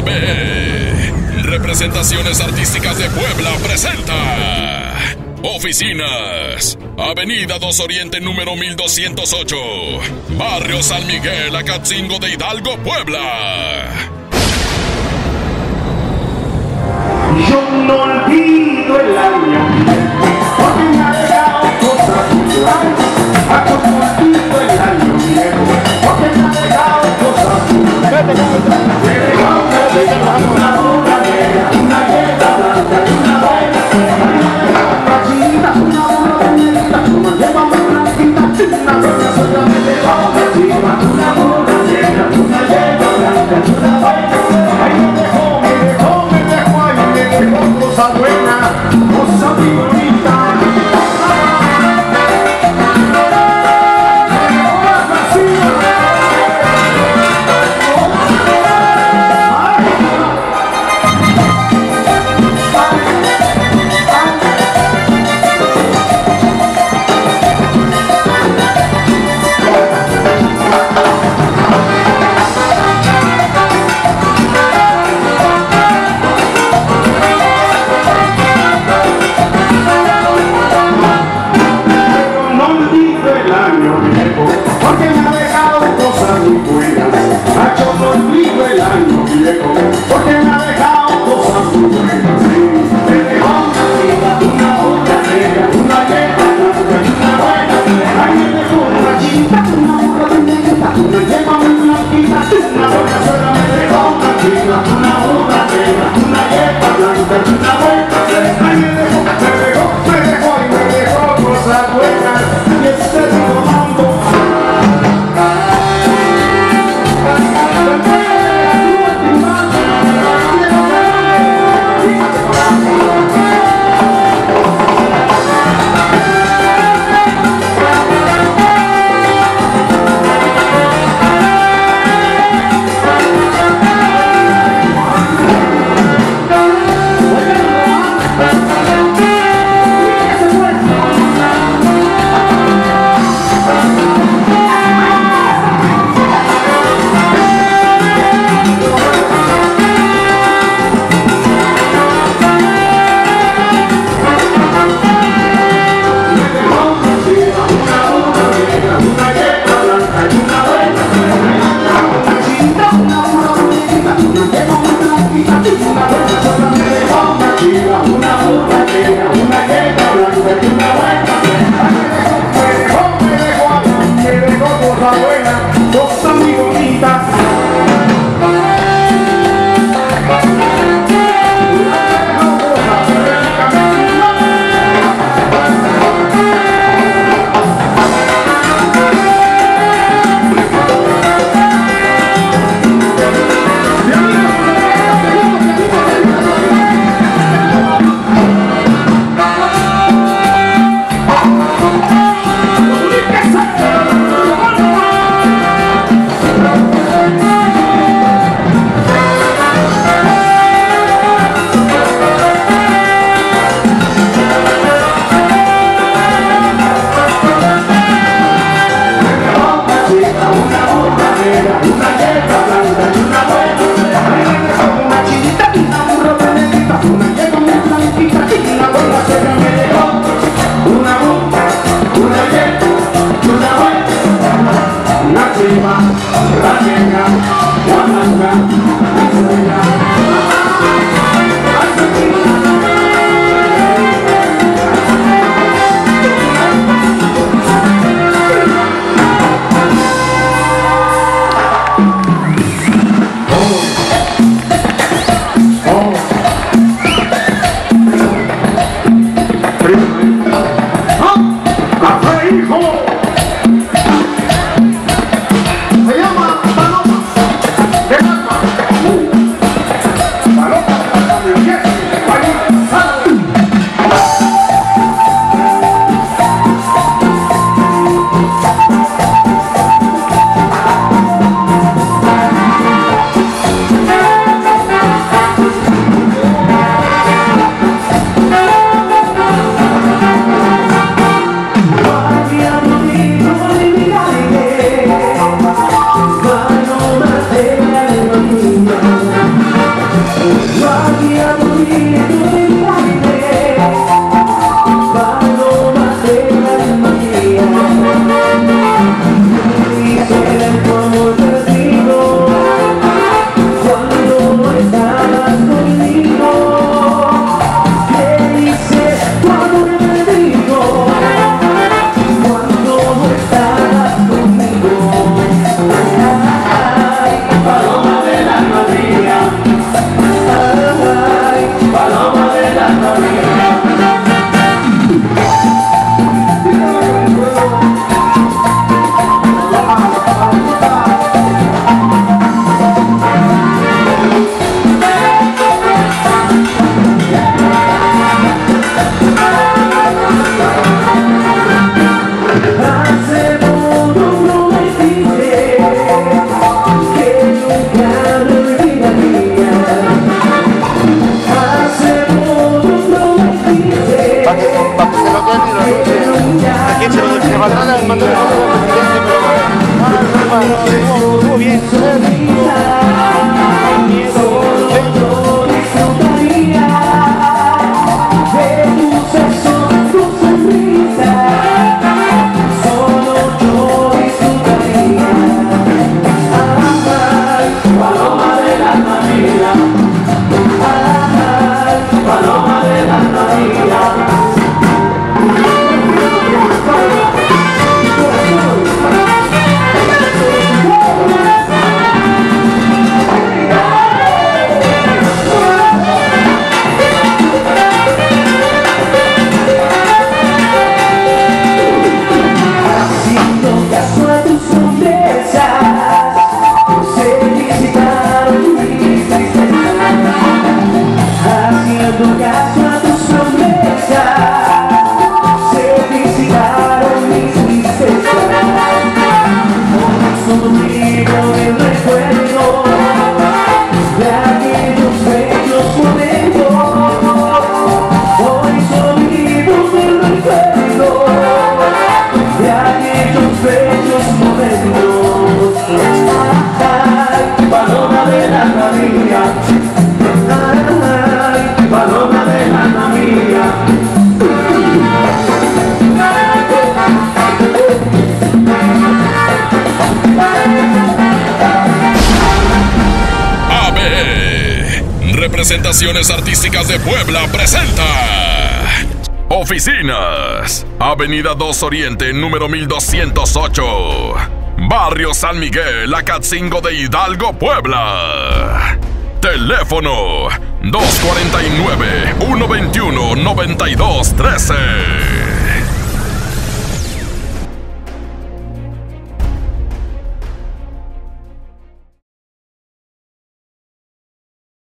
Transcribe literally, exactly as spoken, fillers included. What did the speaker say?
B. Representaciones Artísticas de Puebla presenta Oficinas, Avenida dos Oriente número mil doscientos ocho, Barrio San Miguel, Acatzingo de Hidalgo, Puebla. Yo no olvido el año, porque me ha dejado cosas muy grandes. Yo no olvido el año viejo, porque me ha dejado cosas muy grandes. Me dejó una bola negra, una yeta blanca y una buena cena. Una chinita, una bola negra, una yema muy blanquita, una buena cena. Me dejó una chiva, una bola negra, una yeta blanca y una buena cena. Ahí me dejó, me dejó, me dejó, ahí me dejó cosa buena, cosa muy bonita. Porque me ha dejado cosas muy buenas. Yo no olvido el año viejo, porque me ha dejado cosas muy buenas. Me dejó una vida, una bola negra, una yema blanca y una buena cena. Ahí me dejó una chinita, una bola negra, una yema muy blanquita, una buena cena. Me dejó una chiva, una bola negra, una yema blanca y una buena cena. Ahí me dejó, me dejó, me dejó y me dejó cosas buenas. Y este digo mambo. Representaciones Artísticas de Puebla presenta Oficinas, Avenida dos Oriente, número mil doscientos ocho, Barrio San Miguel, Acatzingo de Hidalgo, Puebla. Teléfono dos cuatro nueve, uno dos uno, nueve dos uno tres.